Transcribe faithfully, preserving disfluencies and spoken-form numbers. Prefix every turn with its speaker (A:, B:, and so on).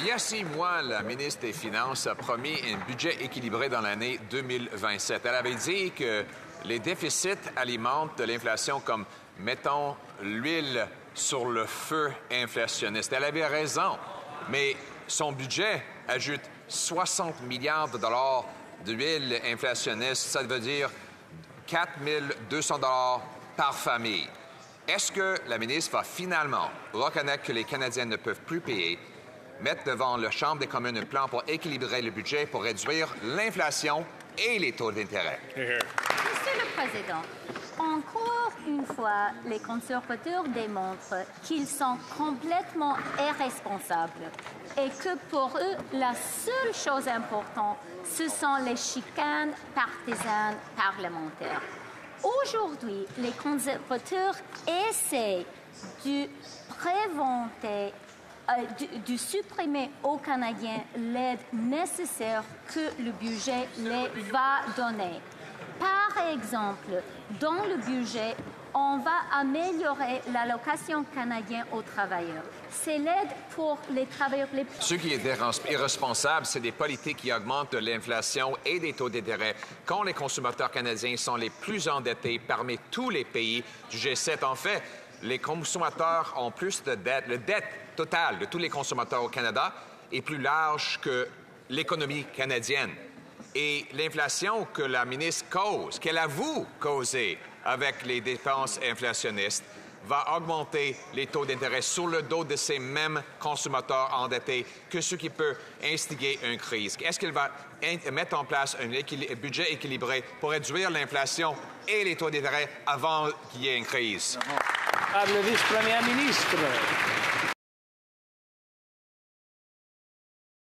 A: Il y a six mois, la ministre des Finances a promis un budget équilibré dans l'année deux mille vingt-sept. Elle avait dit que les déficits alimentent de l'inflation comme, mettons, l'huile sur le feu inflationniste. Elle avait raison, mais son budget ajoute soixante milliards de dollars d'huile inflationniste. Ça veut dire quatre mille deux cents dollars par famille. Est-ce que la ministre va finalement reconnaître que les Canadiens ne peuvent plus payer, mettre devant la Chambre des communes un plan pour équilibrer le budget pour réduire l'inflation et les taux d'intérêt?
B: Monsieur le Président, encore une fois, les conservateurs démontrent qu'ils sont complètement irresponsables et que pour eux, la seule chose importante, ce sont les chicanes partisanes parlementaires. Aujourd'hui, les conservateurs essaient de préventer Euh, de, de supprimer aux Canadiens l'aide nécessaire que le budget les va donner. Par exemple, dans le budget, on va améliorer l'allocation canadienne aux travailleurs. C'est l'aide pour les travailleurs les plus...
A: Ce qui est irresponsable, c'est des politiques qui augmentent l'inflation et des taux d'intérêt quand les consommateurs canadiens sont les plus endettés parmi tous les pays du G sept. En fait, les consommateurs ont plus de dettes. Le dette totale de tous les consommateurs au Canada est plus large que l'économie canadienne. Et l'inflation que la ministre cause, qu'elle avoue causer avec les dépenses inflationnistes, va augmenter les taux d'intérêt sur le dos de ces mêmes consommateurs endettés, que ce qui peut instiguer une crise. Est-ce qu'elle va mettre en place un équil- budget équilibré pour réduire l'inflation et les taux d'intérêt avant qu'il y ait une crise?
C: Par le vice-premier ministre.